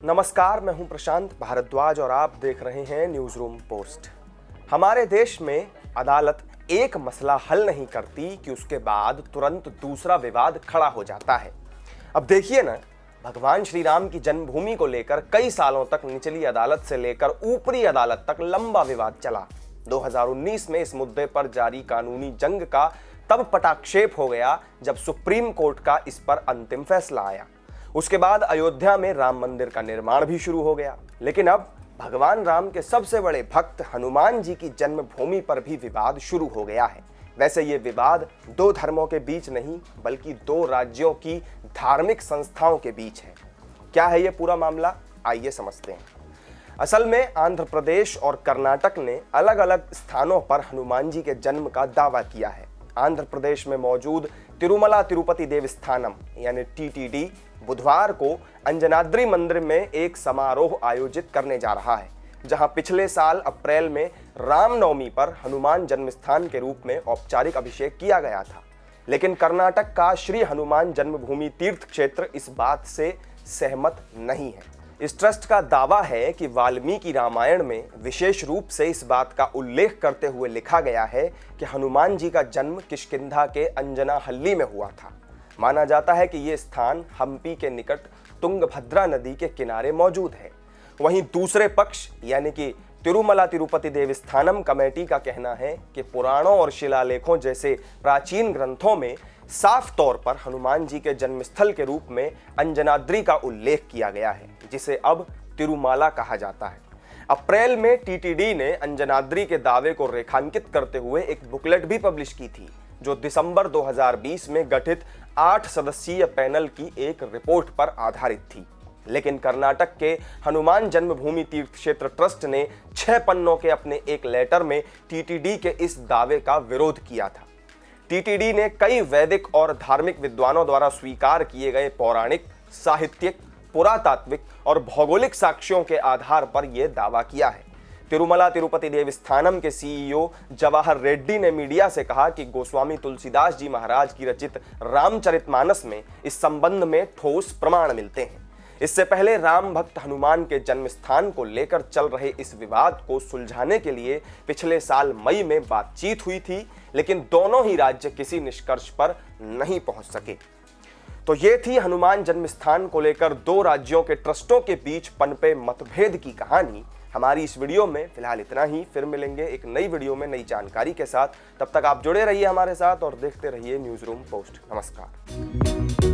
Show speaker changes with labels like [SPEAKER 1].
[SPEAKER 1] नमस्कार, मैं हूं प्रशांत भारद्वाज और आप देख रहे हैं न्यूज रूम पोस्ट। हमारे देश में अदालत एक मसला हल नहीं करती कि उसके बाद तुरंत दूसरा विवाद खड़ा हो जाता है। अब देखिए ना, भगवान श्री राम की जन्मभूमि को लेकर कई सालों तक निचली अदालत से लेकर ऊपरी अदालत तक लंबा विवाद चला। 2019 में इस मुद्दे पर जारी कानूनी जंग का तब पटाक्षेप हो गया जब सुप्रीम कोर्ट का इस पर अंतिम फैसला आया। उसके बाद अयोध्या में राम मंदिर का निर्माण भी शुरू हो गया। लेकिन अब भगवान राम के सबसे बड़े भक्त हनुमान जी की जन्मभूमि पर भी विवाद शुरू हो गया है। वैसे ये विवाद दो धर्मों के बीच नहीं बल्कि दो राज्यों की धार्मिक संस्थाओं के बीच है। क्या है ये पूरा मामला, आइए समझते हैं। असल में आंध्र प्रदेश और कर्नाटक ने अलग अलग स्थानों पर हनुमान जी के जन्म का दावा किया है। आंध्र प्रदेश में मौजूद तिरुमला तिरुपति देवस्थानम यानी टीटीडी बुधवार को अंजनाद्री मंदिर में एक समारोह आयोजित करने जा रहा है, जहां पिछले साल अप्रैल में रामनवमी पर हनुमान जन्मस्थान के रूप में औपचारिक अभिषेक किया गया था। लेकिन कर्नाटक का श्री हनुमान जन्मभूमि तीर्थ क्षेत्र इस बात से सहमत नहीं है। इस ट्रस्ट का दावा है कि वाल्मीकि रामायण में विशेष रूप से इस बात का उल्लेख करते हुए लिखा गया है कि हनुमान जी का जन्म किष्किंधा के अंजनाहल्ली में हुआ था। माना जाता है कि ये स्थान हम्पी के निकट तुंगभद्रा नदी के किनारे मौजूद है। वहीं दूसरे पक्ष यानी कि तिरुमला तिरुपति देवस्थानम कमेटी का कहना है कि पुराणों और शिलालेखों जैसे प्राचीन ग्रंथों में साफ तौर पर हनुमान जी के जन्मस्थल के रूप में अंजनाद्री का उल्लेख किया गया है, जिसे अब तिरुमाला कहा जाता है। अप्रैल में टीटीडी ने अंजनाद्री के दावे को रेखांकित करते हुए एक बुकलेट भी पब्लिश की थी, जो दिसंबर 2020 में गठित 8 सदस्यीय पैनल की एक रिपोर्ट पर आधारित थी। लेकिन कर्नाटक के हनुमान जन्मभूमि तीर्थ क्षेत्र ट्रस्ट ने 6 पन्नों के अपने एक लेटर में टीटीडी के इस दावे का विरोध किया था। टीटीडी ने कई वैदिक और धार्मिक विद्वानों द्वारा स्वीकार किए गए पौराणिक, साहित्यिक, पुरातात्विक और भौगोलिक साक्ष्यों के आधार पर यह दावा किया है। तिरुमला तिरुपति देवस्थानम के सीईओ जवाहर रेड्डी ने मीडिया से कहा कि गोस्वामी तुलसीदास जी महाराज की रचित रामचरितमानस में इस संबंध में ठोस प्रमाण मिलते हैं। इससे पहले राम भक्त हनुमान के जन्म स्थान को लेकर चल रहे इस विवाद को सुलझाने के लिए पिछले साल मई में बातचीत हुई थी, लेकिन दोनों ही राज्य किसी निष्कर्ष पर नहीं पहुंच सके। तो ये थी हनुमान जन्मस्थान को लेकर दो राज्यों के ट्रस्टों के बीच पनपे मतभेद की कहानी। हमारी इस वीडियो में फिलहाल इतना ही। फिर मिलेंगे एक नई वीडियो में नई जानकारी के साथ। तब तक आप जुड़े रहिए हमारे साथ और देखते रहिए न्यूज रूम पोस्ट। नमस्कार।